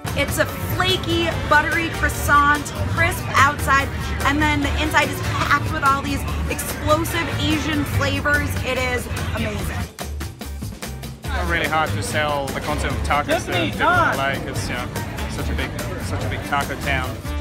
It's a flaky, buttery croissant, crisp outside, and then the inside is packed with all these explosive Asian flavors. It is amazing. Really hard to sell the concept of tacos to people in LA because, you know, such a big taco town.